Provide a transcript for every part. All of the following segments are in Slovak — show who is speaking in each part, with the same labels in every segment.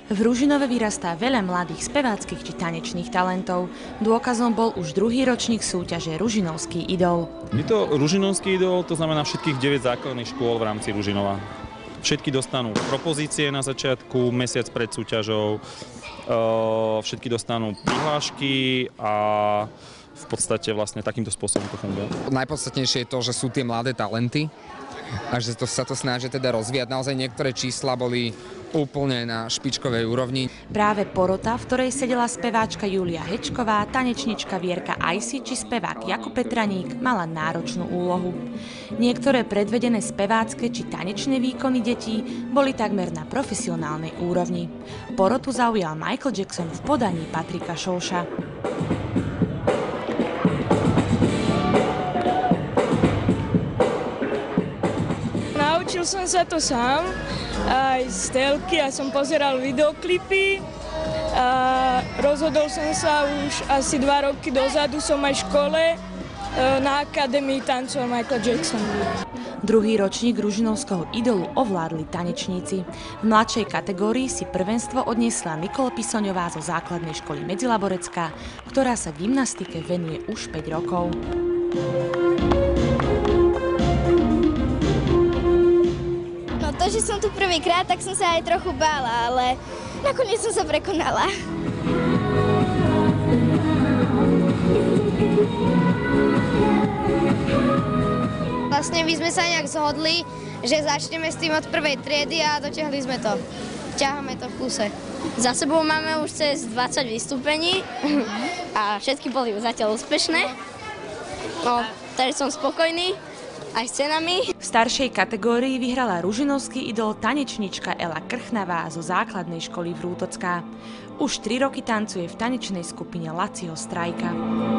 Speaker 1: V Ružinove vyrastá veľa mladých speváckych či tanečných talentov. Dôkazom bol už druhý ročník súťaže Ružinovský idol.
Speaker 2: Je to Ružinovský idol, to znamená všetkých 9 základných škôl v rámci Ružinova. Všetky dostanú propozície na začiatku, mesiac pred súťažou, všetky dostanú prihlášky a v podstate vlastne takýmto spôsobom to funguje.
Speaker 3: Najpodstatnejšie je to, že sú tie mladé talenty a že sa to snaží teda rozvíjať. Naozaj niektoré čísla boli úplne na špičkovej úrovni.
Speaker 1: Práve porota, v ktorej sedela speváčka Julia Hečková, tanečnička Vierka Ajsi či spevák Jakub Petraník, mala náročnú úlohu. Niektoré predvedené spevácke či tanečné výkony detí boli takmer na profesionálnej úrovni. Porotu zaujal Michael Jackson v podaní Patrika Šoša.
Speaker 4: Naučil som sa to sám, aj z telky, ja som pozeral videoklipy a rozhodol som sa už asi 2 roky dozadu, som aj v škole na akadémii tancoval Michael Jackson.
Speaker 1: Druhý ročník Ružinovského idolu ovládli tanečníci. V mladšej kategórii si prvenstvo odniesla Nikol Pisoňová zo základnej školy Medzilaborecká, ktorá sa gymnastike venuje už 5 rokov.
Speaker 5: To, že som tu prvýkrát, tak som sa aj trochu bála, ale nakoniec som sa prekonala. Vlastne my sme sa nejak zhodli, že začneme s tým od prvej triedy a dotiahli sme to. Ťaháme to v kuse.
Speaker 6: Za sebou máme už cez 20 vystúpení a všetky boli zatiaľ úspešné. No, takže som spokojný. Aj s cenami.
Speaker 1: V staršej kategórii vyhrala ružinovský idol tanečnička Ela Krchnavá zo základnej školy Vrútocká. Už 3 roky tancuje v tanečnej skupine Laciho Strajka.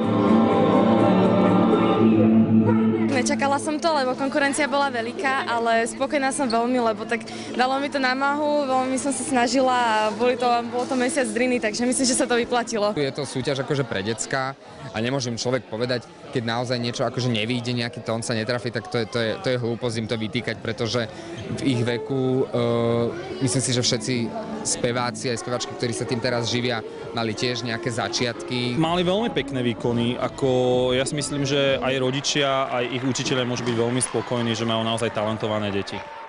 Speaker 7: Nečakala som to, lebo konkurencia bola veľká, ale spokojná som veľmi, lebo tak dalo mi to námahu, veľmi som sa snažila a bolo to mesiac driny, takže myslím, že sa to vyplatilo.
Speaker 3: Je to súťaž akože pre decká a nemôžem človek povedať, keď naozaj niečo akože nevyjde, nejaký tón sa netrafí, tak to je hlúposť im to vytýkať, pretože v ich veku myslím si, že všetci speváci aj speváčky, ktorí sa tým teraz živia, mali tiež nejaké začiatky.
Speaker 2: Mali veľmi pekné výkony, ako ja si myslím, že aj rodičia, aj ich učitelia môžu byť veľmi spokojní, že majú naozaj talentované deti.